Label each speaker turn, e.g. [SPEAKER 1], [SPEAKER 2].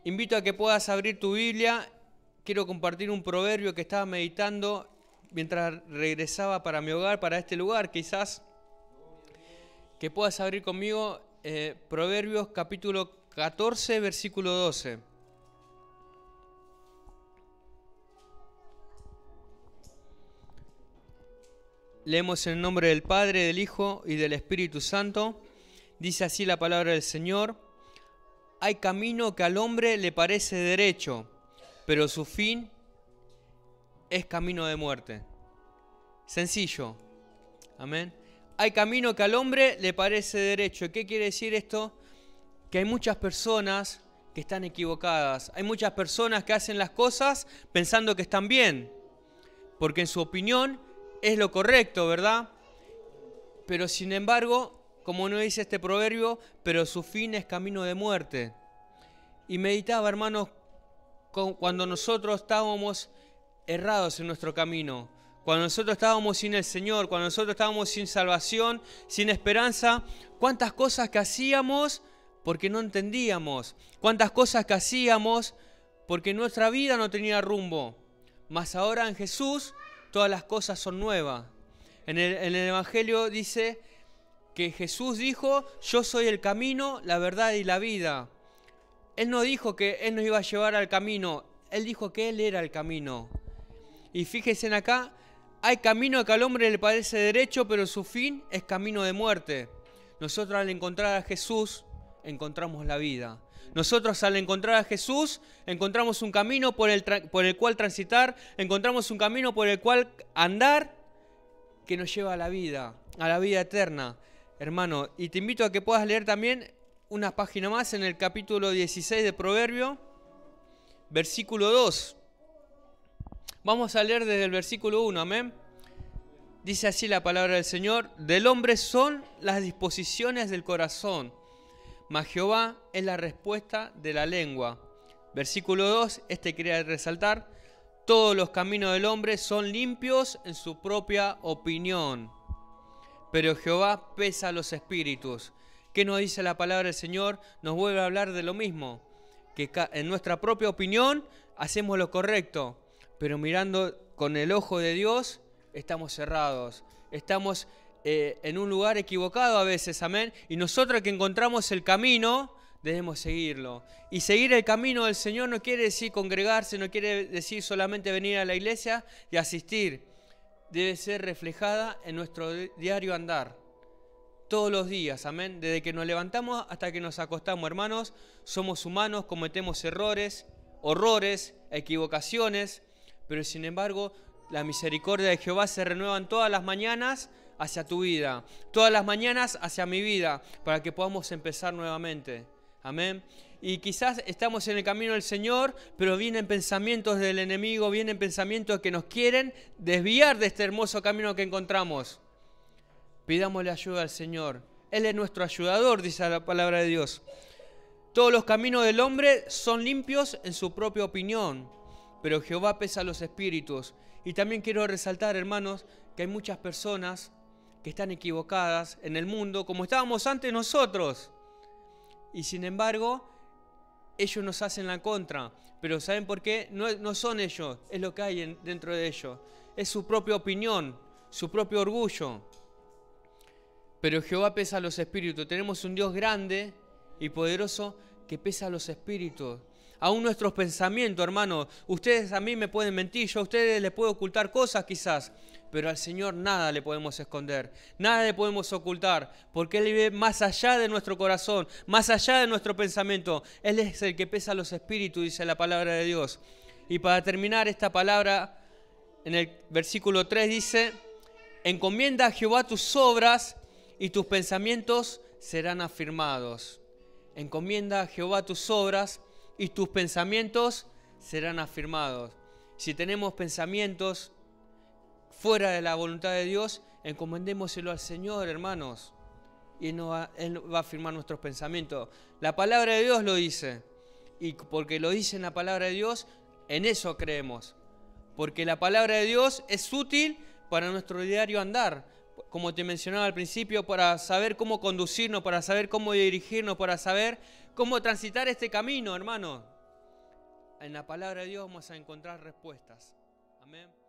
[SPEAKER 1] Invito a que puedas abrir tu Biblia. Quiero compartir un proverbio que estaba meditando mientras regresaba para mi hogar, para este lugar. Quizás que puedas abrir conmigo Proverbios capítulo 14, versículo 12. Leemos en el nombre del Padre, del Hijo y del Espíritu Santo. Dice así la palabra del Señor: hay camino que al hombre le parece derecho, pero su fin es camino de muerte. Sencillo. Amén. Hay camino que al hombre le parece derecho. ¿Qué quiere decir esto? Que hay muchas personas que están equivocadas. Hay muchas personas que hacen las cosas pensando que están bien, porque en su opinión es lo correcto, ¿verdad? Pero sin embargo, como no dice este proverbio, pero su fin es camino de muerte. Y meditaba, hermanos, cuando nosotros estábamos errados en nuestro camino, cuando nosotros estábamos sin el Señor, cuando nosotros estábamos sin salvación, sin esperanza, cuántas cosas que hacíamos porque no entendíamos, cuántas cosas que hacíamos porque nuestra vida no tenía rumbo. Mas ahora en Jesús todas las cosas son nuevas. En el Evangelio dice que Jesús dijo: yo soy el camino, la verdad y la vida. Él no dijo que Él nos iba a llevar al camino, Él dijo que Él era el camino. Y fíjense en acá, hay camino que al hombre le parece derecho, pero su fin es camino de muerte. Nosotros al encontrar a Jesús, encontramos la vida. Nosotros al encontrar a Jesús, encontramos un camino por el cual transitar, encontramos un camino por el cual andar, que nos lleva a la vida eterna, hermano. Y te invito a que puedas leer también una página más en el capítulo 16 de Proverbio, versículo 2. Vamos a leer desde el versículo 1, amén. Dice así la palabra del Señor: del hombre son las disposiciones del corazón, mas Jehová es la respuesta de la lengua. Versículo 2, quería resaltar: todos los caminos del hombre son limpios en su propia opinión, pero Jehová pesa los espíritus. ¿Qué nos dice la palabra del Señor? Nos vuelve a hablar de lo mismo, que en nuestra propia opinión hacemos lo correcto, pero mirando con el ojo de Dios estamos cerrados, estamos en un lugar equivocado a veces, amén. Y nosotros que encontramos el camino, debemos seguirlo. Y seguir el camino del Señor no quiere decir congregarse, no quiere decir solamente venir a la iglesia y asistir. Debe ser reflejada en nuestro diario andar, todos los días, amén. Desde que nos levantamos hasta que nos acostamos, hermanos, somos humanos, cometemos errores, horrores, equivocaciones, pero sin embargo, la misericordia de Jehová se renuevan todas las mañanas hacia tu vida, todas las mañanas hacia mi vida, para que podamos empezar nuevamente. Amén. Y quizás estamos en el camino del Señor, pero vienen pensamientos del enemigo, vienen pensamientos que nos quieren desviar de este hermoso camino que encontramos. Pidámosle ayuda al Señor. Él es nuestro ayudador, dice la palabra de Dios. Todos los caminos del hombre son limpios en su propia opinión, pero Jehová pesa los espíritus. Y también quiero resaltar, hermanos, que hay muchas personas que están equivocadas en el mundo, como estábamos antes nosotros. Y sin embargo, ellos nos hacen la contra. Pero ¿saben por qué? No son ellos, es lo que hay dentro de ellos. Es su propia opinión, su propio orgullo. Pero Jehová pesa los espíritus. Tenemos un Dios grande y poderoso que pesa los espíritus. Aún nuestros pensamientos, hermanos. Ustedes a mí me pueden mentir, yo a ustedes les puedo ocultar cosas quizás, pero al Señor nada le podemos esconder, nada le podemos ocultar, porque Él vive más allá de nuestro corazón, más allá de nuestro pensamiento. Él es el que pesa los espíritus, dice la palabra de Dios. Y para terminar esta palabra, en el versículo 3 dice: encomienda a Jehová tus obras y tus pensamientos serán afirmados. Encomienda a Jehová tus obras y tus pensamientos serán afirmados. Si tenemos pensamientos fuera de la voluntad de Dios, encomendémoselo al Señor, hermanos. Y Él va a afirmar nuestros pensamientos. La palabra de Dios lo dice. Y porque lo dice en la palabra de Dios, en eso creemos. Porque la palabra de Dios es útil para nuestro diario andar. Como te mencionaba al principio, para saber cómo conducirnos, para saber cómo dirigirnos, para saber cómo transitar este camino, hermano. en la palabra de Dios vamos a encontrar respuestas. Amén.